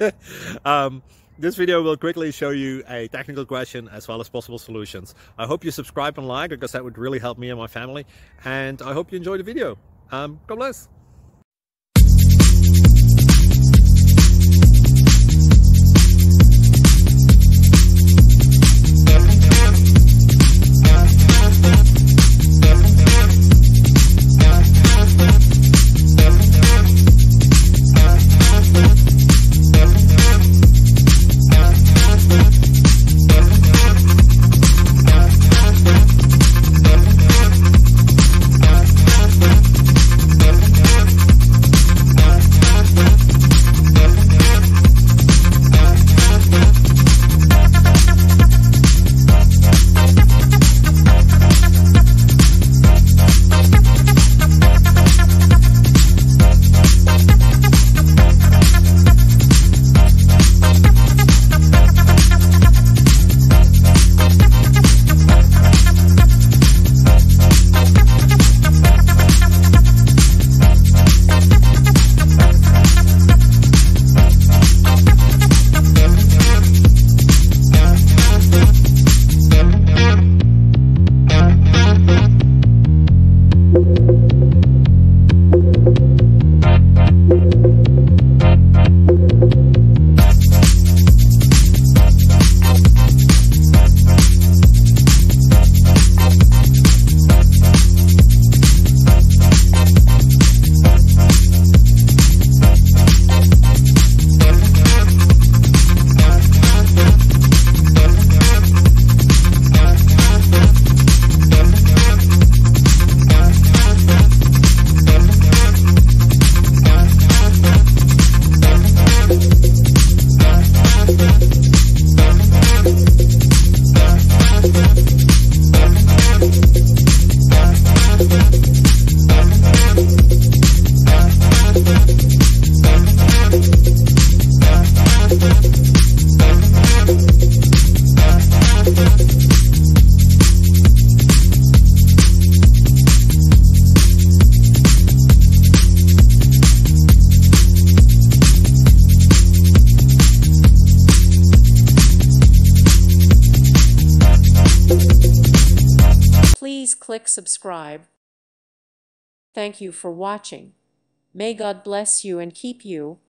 This video will quickly show you a technical question as well as possible solutions. I hope you subscribe and like, because that would really help me and my family. And I hope you enjoy the video. God bless. Please click subscribe. Thank you for watching. May God bless you and keep you.